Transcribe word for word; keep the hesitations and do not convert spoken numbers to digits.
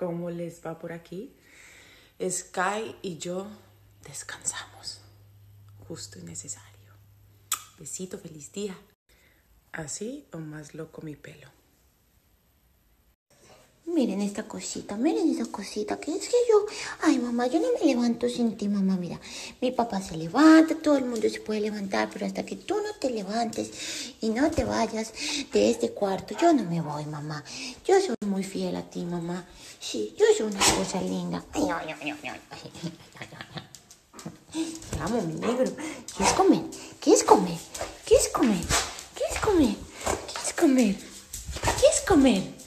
¿Cómo les va por aquí? Sky y yo descansamos. Justo y necesario. Besito, feliz día. ¿Así o más loco mi pelo? Miren esta cosita, miren esa cosita, que es que yo, ay mamá, yo no me levanto sin ti, mamá, mira, mi papá se levanta, todo el mundo se puede levantar, pero hasta que tú no te levantes y no te vayas de este cuarto, yo no me voy, mamá, yo soy muy fiel a ti, mamá, sí, yo soy una cosa linda. Ay, ay, ay, ay, ay. Te amo, mi negro. ¿Quieres comer? ¿Quieres comer? ¿Quieres comer? ¿Quieres comer? ¿Quieres comer? ¿Quieres comer?